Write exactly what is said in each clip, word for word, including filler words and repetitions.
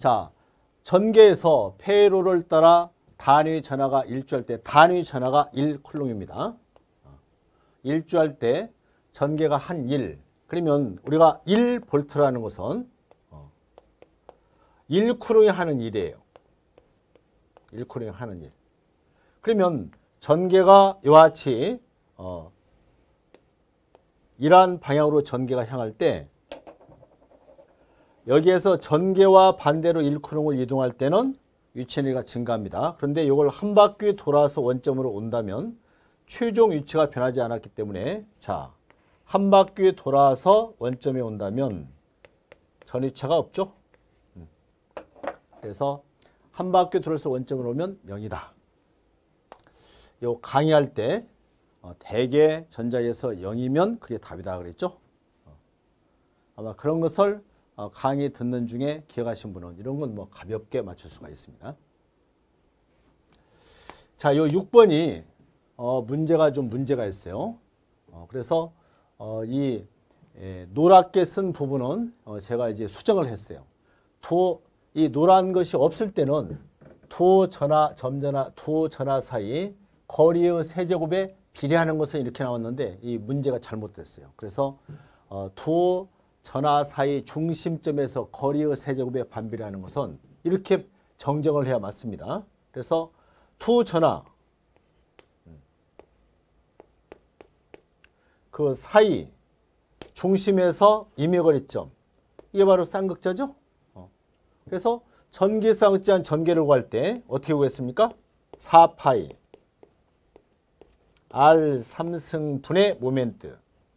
자, 전개에서 회로를 따라 단위 전하가 일주할 때 단위 전하가 일 쿨롱입니다. 일주할 때 전개가 한 일. 그러면 우리가 일 볼트라는 것은 일 쿨롱이 하는 일이에요. 일 쿨롱이 하는 일. 그러면 전개가 이와 같이 어, 이러한 방향으로 전개가 향할 때 여기에서 전개와 반대로 일 쿨롱을 이동할 때는 위치 에너지가 증가합니다. 그런데 이걸 한 바퀴 돌아서 원점으로 온다면 최종 위치가 변하지 않았기 때문에 자, 한 바퀴 돌아서 원점에 온다면 전위차가 없죠. 그래서 한 바퀴 돌아서 원점으로 오면 영이다. 요 강의할 때 어, 대개 전자에서 영이면 그게 답이다 그랬죠. 어, 아마 그런 것을 어, 강의 듣는 중에 기억하신 분은 이런 건 뭐 가볍게 맞출 수가 있습니다. 자, 요 육 번이 어, 문제가 좀 문제가 있어요. 어, 그래서 어, 이 에, 노랗게 쓴 부분은 어, 제가 이제 수정을 했어요. 두, 이 노란 것이 없을 때는 두 전화, 점전화, 두 전화 사이 거리의 세제곱에 비례하는 것은 이렇게 나왔는데 이 문제가 잘못됐어요. 그래서 어, 두 전화 사이 중심점에서 거리의 세제곱에 반비례하는 것은 이렇게 정정을 해야 맞습니다. 그래서 두 전화 그 사이 중심에서 임의거리점 이게 바로 쌍극자죠. 어. 그래서 전기쌍극자한 전개를 구할 때 어떻게 구했습니까? 사 파이 R 삼승분의 모멘트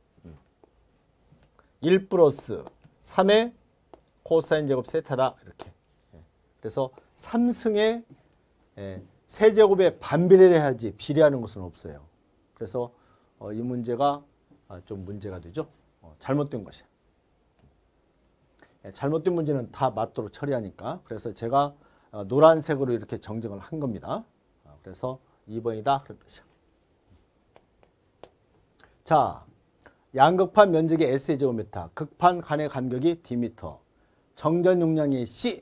일 플러스 삼의 코사인 제곱 세타다 이렇게. 그래서 삼승의 세제곱에 반비례를 해야지 비례하는 것은 없어요. 그래서 이 문제가 좀 문제가 되죠. 잘못된 것이야. 잘못된 문제는 다 맞도록 처리하니까. 그래서 제가 노란색으로 이렇게 정정을 한 겁니다. 그래서 이 번이다 그런 뜻이야. 자, 양극판 면적이 S의 제곱미터, 극판 간의 간격이 D미터, 정전 용량이 C인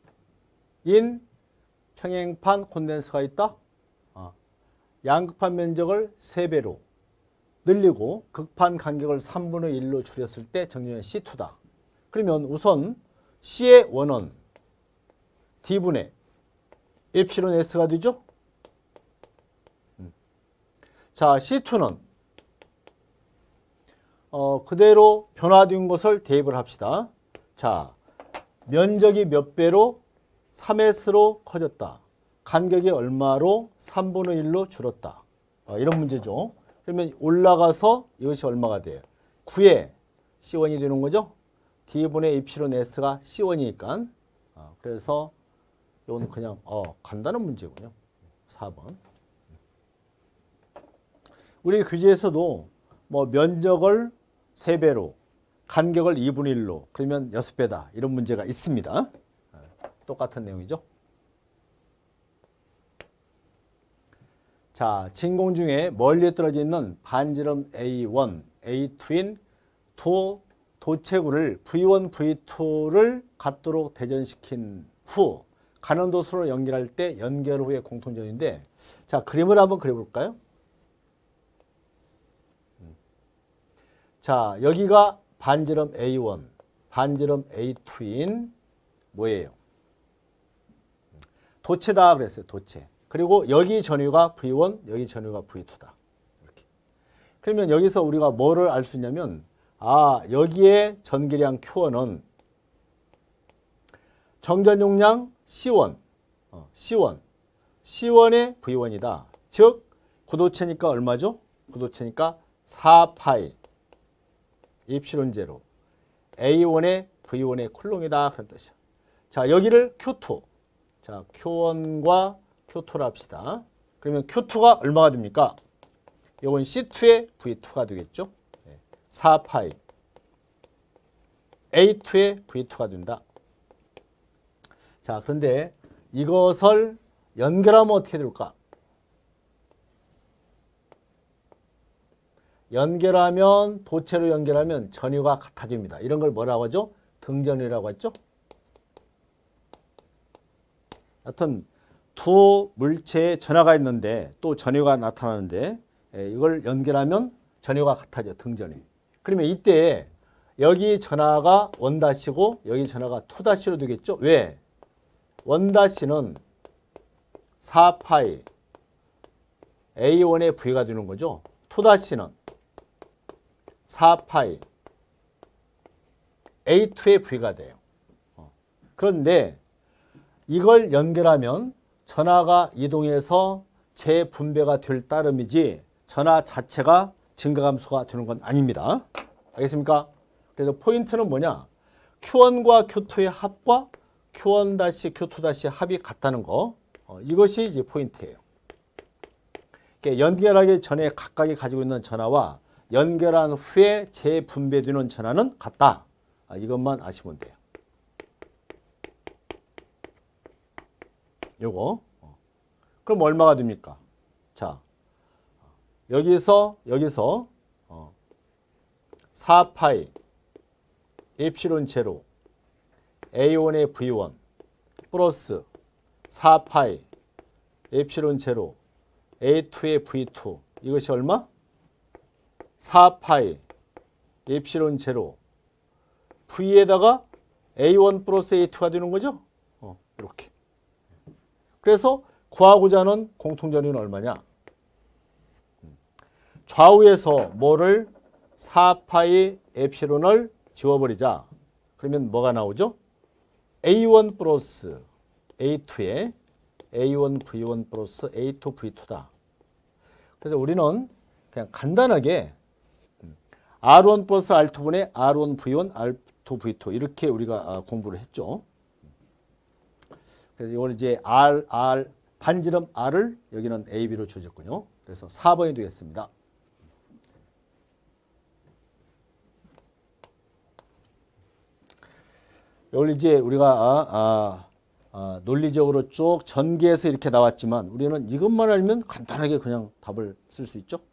평행판 콘덴서가 있다. 어. 양극판 면적을 세 배로 늘리고 극판 간격을 삼분의 일로 줄였을 때 정전용량 씨 투다. 그러면 우선 C의 원은 D분의 에프실론 S가 되죠. 음. 자, 씨 투는 어, 그대로 변화된 것을 대입을 합시다. 자, 면적이 몇 배로 삼 에스로 커졌다. 간격이 얼마로 삼분의 일로 줄었다. 어, 이런 문제죠. 그러면 올라가서 이것이 얼마가 돼요? 구에 씨 원이 되는 거죠. D분의 이피론 S가 씨 원이니까. 어, 그래서 이건 그냥 어, 간단한 문제군요. 사 번. 우리 교재에서도 뭐 면적을 세 배로 간격을 이분의 일로 그러면 여섯 배다 이런 문제가 있습니다. 똑같은 내용이죠. 자, 진공 중에 멀리 떨어져 있는 반지름 에이 원, 에이 투인 두 도체구를 브이 원, 브이 투를 같도록 대전시킨 후 가는 도수로 연결할 때 연결 후의 공통점인데 자, 그림을 한번 그려볼까요? 자, 여기가 반지름 에이 원, 반지름 에이 투인 뭐예요? 도체다 그랬어요. 도체. 그리고 여기 전위가 브이 원, 여기 전위가 브이 투다. 이렇게. 그러면 여기서 우리가 뭐를 알 수 있냐면 아, 여기에 전기량 큐 원은 정전 용량 씨 원, 어, 씨 원, 씨 원의 브이 원이다. 즉 구도체니까 얼마죠? 구도체니까 사 파이 입실론 제로 에이 원의 브이 원의 쿨롱이다 그런 뜻이야. 자, 여기를 큐 투. 자, 큐 원과 큐 투를 합시다. 그러면 큐 투가 얼마가 됩니까? 이건 씨 투의 브이 투가 되겠죠. 사 파이 에이 투의 브이 투가 된다. 자, 그런데 이것을 연결하면 어떻게 될까? 연결하면 도체로 연결하면 전위가 같아집니다. 이런 걸 뭐라고 하죠? 등전위라고 했죠? 하여튼 두 물체에 전하가 있는데 또 전위가 나타나는데 이걸 연결하면 전위가 같아져, 등전이. 그러면 이때 여기 전하가 원다시고 여기 전하가 투다시로 되겠죠. 왜? 원다시는 사 파이 에이원의 V가 되는 거죠. 투다시는 사 파이 에이투의 V가 돼요. 그런데 이걸 연결하면 전하가 이동해서 재분배가 될 따름이지 전하 자체가 증가감소가 되는 건 아닙니다. 알겠습니까? 그래서 포인트는 뭐냐? 큐원과 큐투의 합과 큐원 큐투 합이 같다는 거. 어, 이것이 이제 포인트예요. 연결하기 전에 각각이 가지고 있는 전하와 연결한 후에 재분배되는 전하는 같다. 아, 이것만 아시면 돼요. 요거. 그럼 얼마가 됩니까? 자, 여기서 여기서 어, 사 파이 에프실론 제로 에이원의 브이원 플러스 사 파이 에프실론 제로 에이투의 브이투 이것이 얼마? 사 파이 에프실론 제로 V에다가 에이원 플러스 에이투가 되는 거죠? 어, 이렇게. 그래서 구하고자 하는 공통전위는 얼마냐? 좌우에서 뭐를 사 파이 에프실론을 지워버리자. 그러면 뭐가 나오죠? 에이원 플러스 에이투에 에이원 브이원 플러스 에이투 브이투다. 그래서 우리는 그냥 간단하게 알원 플러스 알투분의 알원 브이원, 알투 브이투 이렇게 우리가 공부를 했죠. 그래서 이걸 이제 R, R, 반지름 R을 여기는 에이 비로 주어졌군요. 그래서 사 번이 되겠습니다. 이걸 이제 우리가 아, 아, 아, 논리적으로 쭉 전개해서 이렇게 나왔지만 우리는 이것만 알면 간단하게 그냥 답을 쓸 수 있죠.